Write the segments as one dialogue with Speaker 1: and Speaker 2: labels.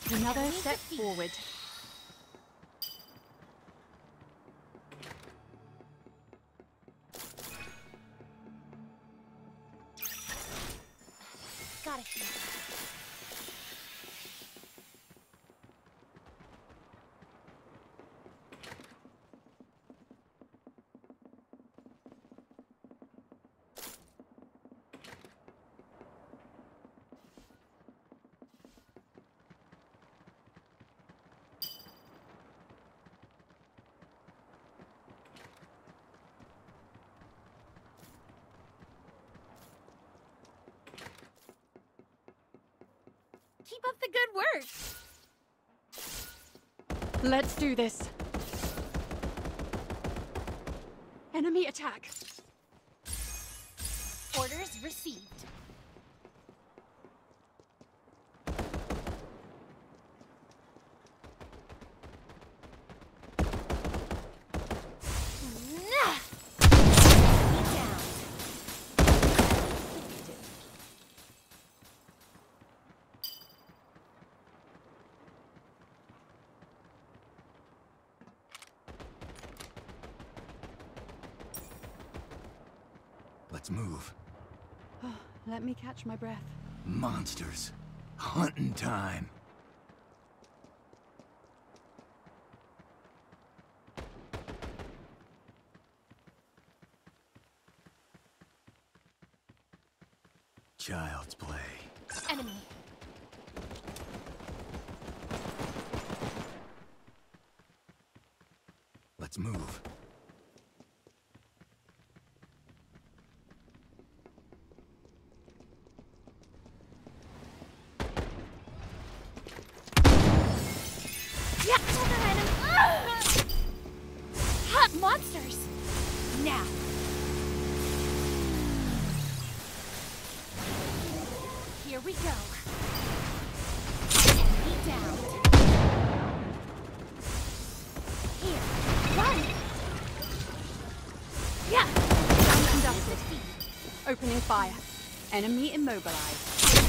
Speaker 1: Another step forward.
Speaker 2: Got it. Keep up the good work.
Speaker 1: Let's do this. Enemy attack.
Speaker 2: Orders received.
Speaker 3: Let's move.
Speaker 1: Oh, let me catch my breath.
Speaker 3: Monsters. Hunting time. Child's play.
Speaker 2: Enemy.
Speaker 3: Let's move.
Speaker 2: Yeah, another item. Hot monsters. Now. Here we go. Enemy down. Here. Run. Yeah.
Speaker 1: Unconducted. Opening fire. Enemy immobilized.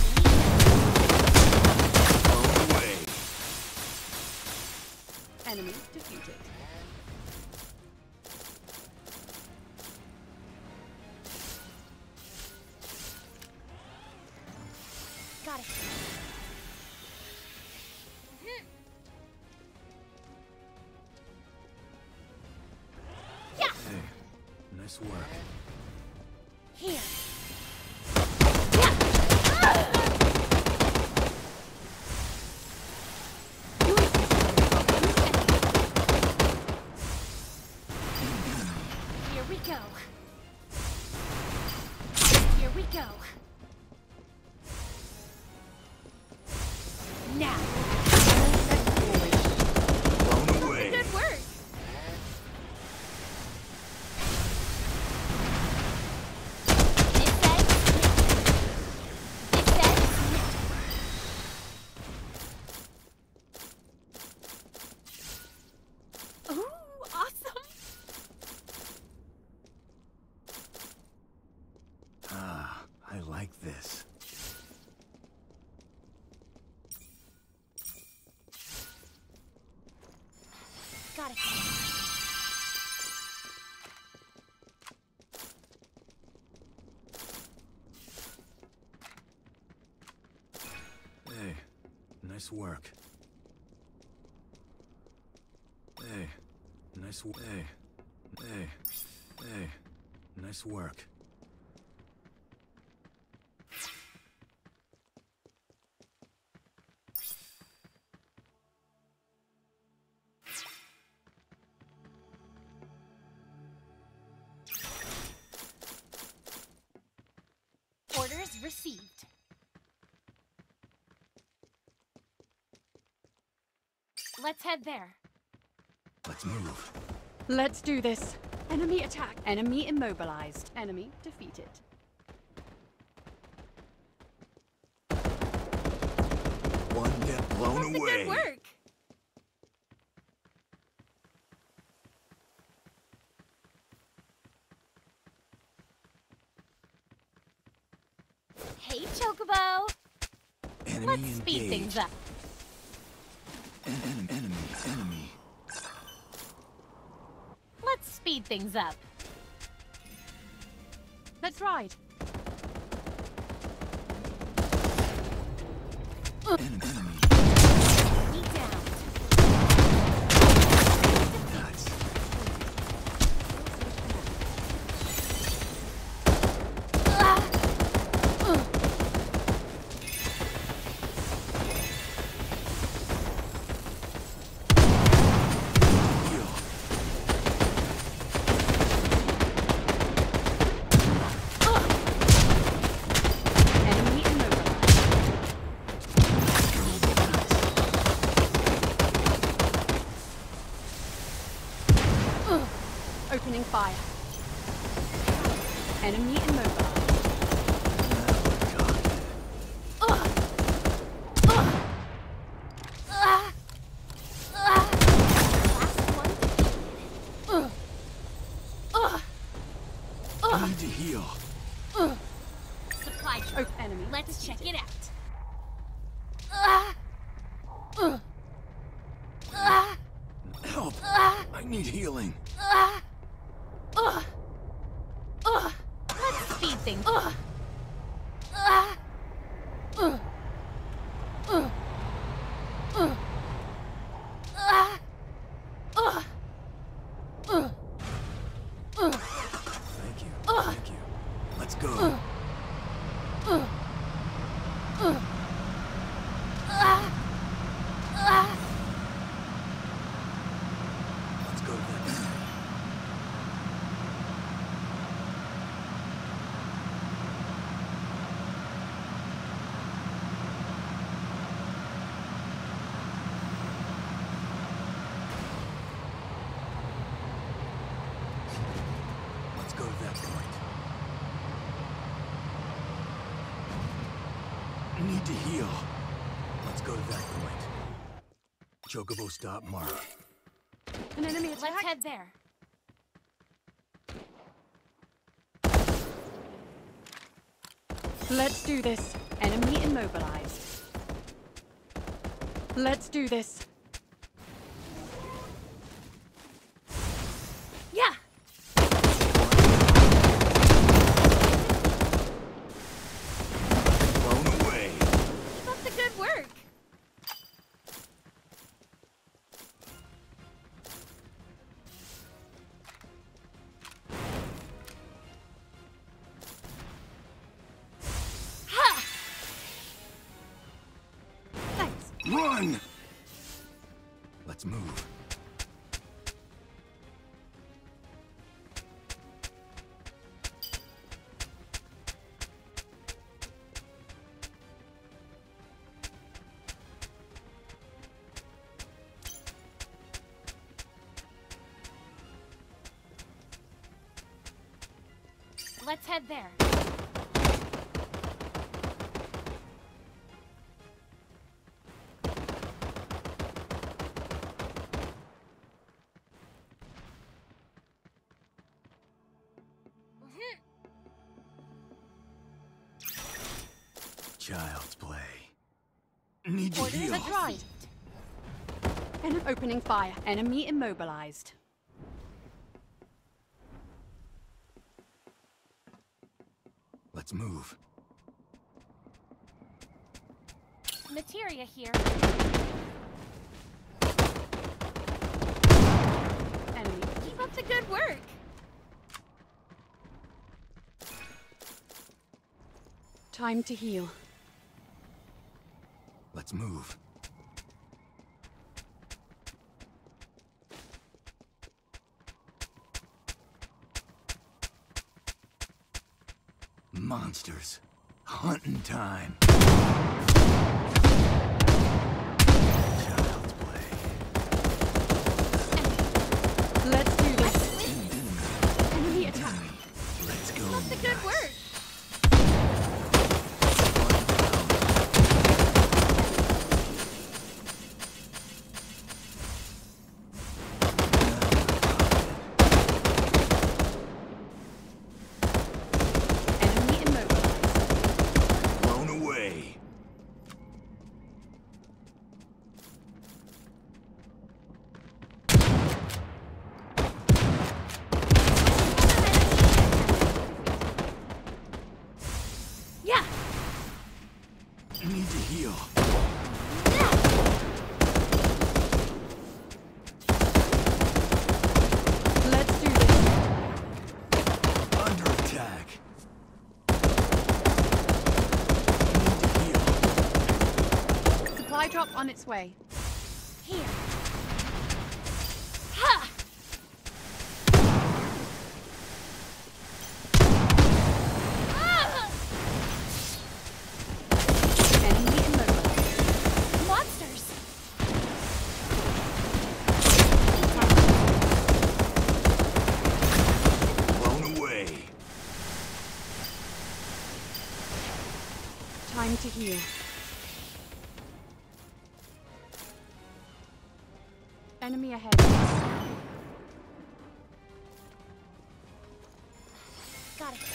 Speaker 3: Away.
Speaker 1: Enemy defeated.
Speaker 2: Got it. Yeah.
Speaker 3: Hey, nice work.
Speaker 2: Here. Here we go. Here we go. Now.
Speaker 3: Blown away.
Speaker 2: Good work. This ends. This ends. Ooh, awesome.
Speaker 3: Ah, I like this.
Speaker 2: Got it.
Speaker 3: Hey, nice work. Hey, nice work. Hey, nice work.
Speaker 2: Orders received. Let's head there.
Speaker 3: Let's move.
Speaker 1: Let's do this. Enemy attack. Enemy immobilized. Enemy defeated.
Speaker 3: One get blown
Speaker 2: Good
Speaker 3: away.
Speaker 2: work. Hey, Chocobo.
Speaker 3: Enemy
Speaker 2: Let's speed
Speaker 3: engaged.
Speaker 2: things up. Let's speed things up.
Speaker 1: Let's ride.
Speaker 3: Enemy.
Speaker 2: Me down.
Speaker 3: Nuts. Heal.
Speaker 1: Enemy immobilized. Opening fire. Enemy immobilized.
Speaker 3: I need to heal.
Speaker 2: Supply drop.
Speaker 1: Enemy.
Speaker 2: Let's check it out.
Speaker 3: Help. I need healing.
Speaker 2: Let's speed things up.
Speaker 3: Thank you. Thank you. Let's go. Let's go to that enemy. Let's go to that point. Need to heal. Let's go to that point. Chocobo stop mark.
Speaker 1: An enemy attack.
Speaker 2: Let's head there.
Speaker 1: Let's do this. Enemy immobilized. Let's do this.
Speaker 2: Yeah.
Speaker 3: Blown away.
Speaker 2: Keep up the good work. Ha!
Speaker 1: Thanks.
Speaker 3: Run! Let's move.
Speaker 2: Let's head there.
Speaker 3: Child's play. Need to
Speaker 2: Orders
Speaker 3: heal.
Speaker 1: Let's ride. Enemy opening fire. Enemy immobilized.
Speaker 3: Let's move.
Speaker 2: Materia here.
Speaker 1: Enemy.
Speaker 2: Keep up the good work.
Speaker 1: Time to heal.
Speaker 3: Let's move. Monsters. Hunting time. Child's play.
Speaker 1: Let's do this. Enemy attack.
Speaker 3: Let's go.
Speaker 2: Keep up the good work.
Speaker 1: Enemy immobilized.
Speaker 3: Blown away.
Speaker 1: On its way.
Speaker 2: Here. Ha! Ah!
Speaker 1: Enemy immobilized.
Speaker 2: Monsters!
Speaker 3: Blown away.
Speaker 1: Time to heal. Enemy ahead.
Speaker 2: Got it.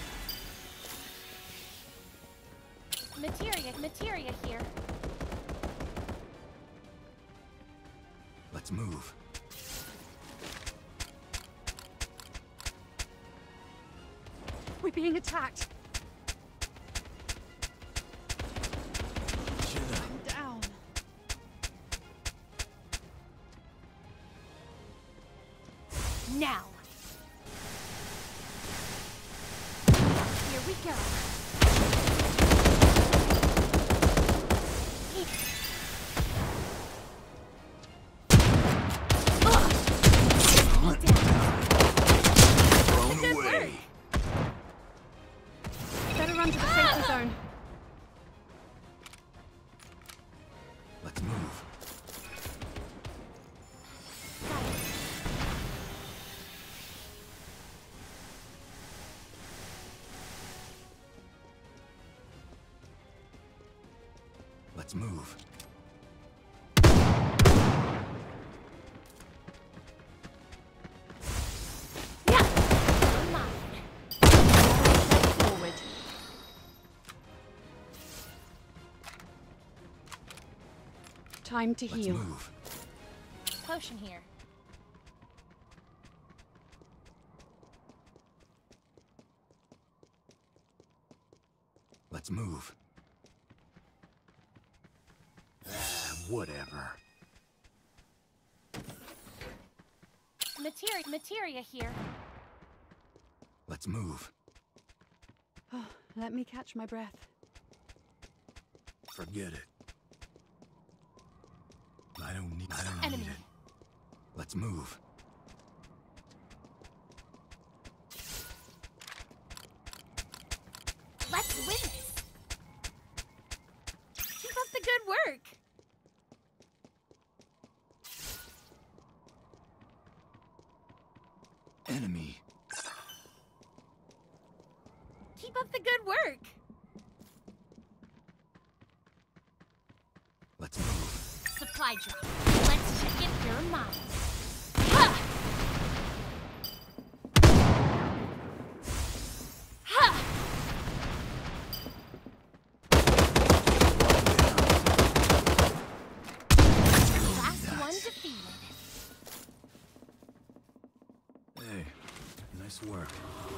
Speaker 2: Materia here.
Speaker 3: Let's move.
Speaker 1: We're being attacked.
Speaker 3: Chin up.
Speaker 1: I'm down.
Speaker 2: Now. Here we go.
Speaker 3: Blown
Speaker 2: Good
Speaker 3: away.
Speaker 1: Better run to the safety zone.
Speaker 3: Let's move. Let's move.
Speaker 2: Yeah. You're mine.
Speaker 1: Forward. Time to
Speaker 3: Let's
Speaker 1: heal.
Speaker 3: move.
Speaker 2: Potion here.
Speaker 3: Let's move. Whatever.
Speaker 2: Materia here.
Speaker 3: Let's move.
Speaker 1: Oh, let me catch my breath.
Speaker 3: Forget it. I don't need
Speaker 2: Enemy.
Speaker 3: it. Let's move.
Speaker 2: Let's win this. Keep up the good work.
Speaker 3: Enemy.
Speaker 2: Keep up the good work.
Speaker 3: Let's move.
Speaker 2: Supply drop. Let's check it. You're mine. Ha! Ha! Last one defeated.
Speaker 3: Hey, nice work.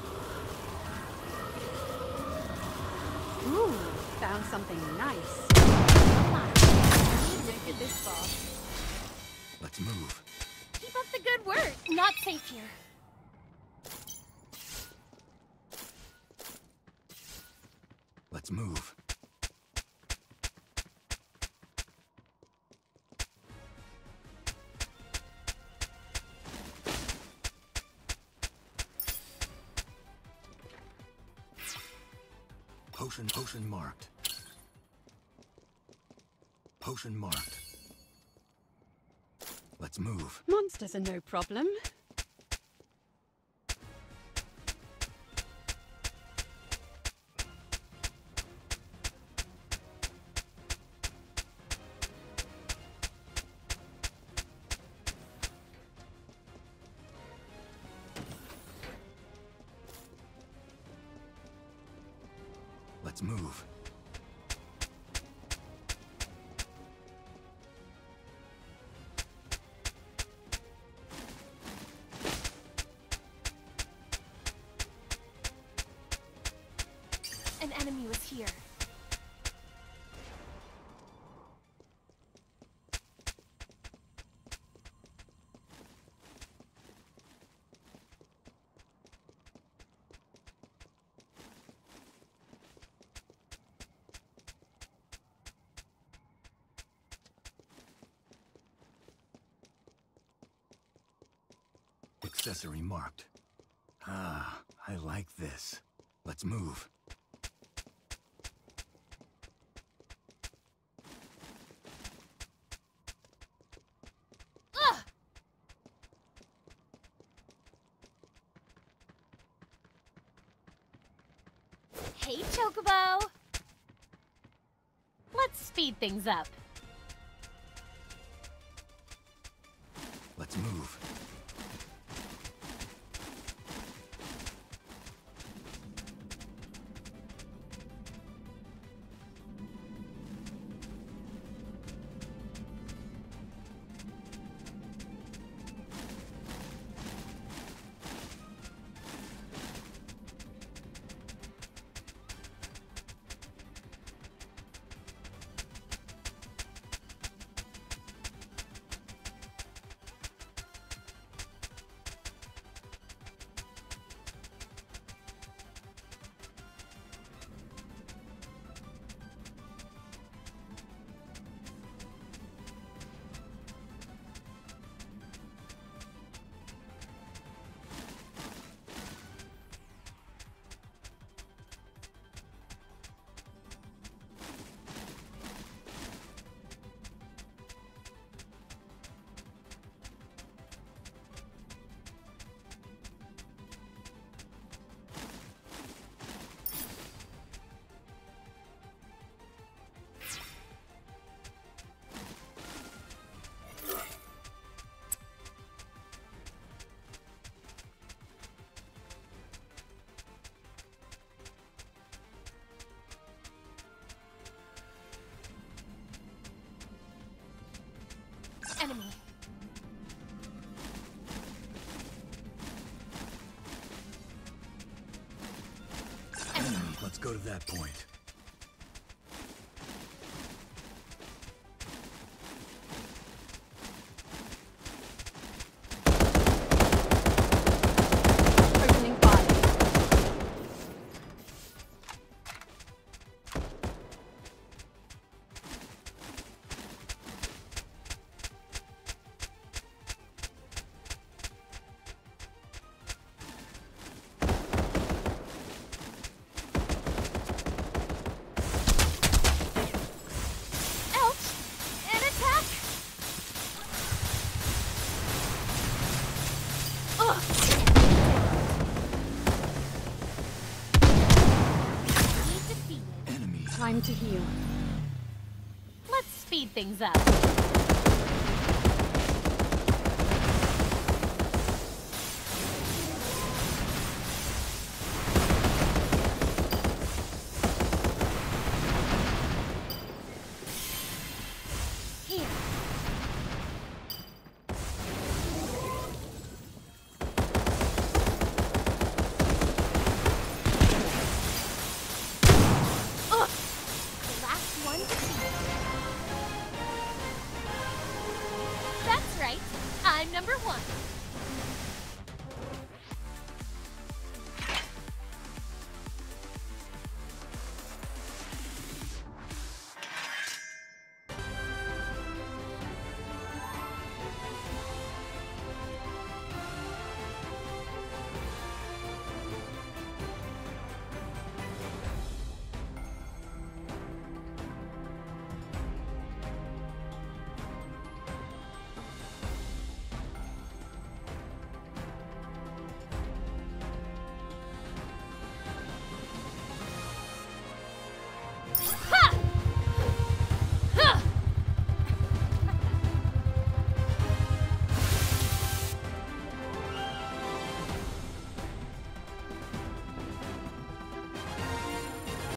Speaker 1: Ooh, found something nice.
Speaker 2: You're mine.
Speaker 1: Didn't get this far.
Speaker 3: Let's move.
Speaker 2: Keep up the good work. Not safe here.
Speaker 3: Let's move. Potion marked. Potion marked. Let's move.
Speaker 1: Monsters are no problem.
Speaker 3: Let's move.
Speaker 2: An enemy was here.
Speaker 3: accessory marked. Ah, I like this. Let's move.
Speaker 2: Ugh! Hey, Chocobo! Let's speed things up.
Speaker 3: Let's move.
Speaker 2: Enemy.
Speaker 3: Let's go to that point.
Speaker 1: Opening fire.
Speaker 2: Ouch! An attack! Ugh! Need defeated.
Speaker 3: Enemy.
Speaker 1: Time to heal.
Speaker 2: Let's speed things up.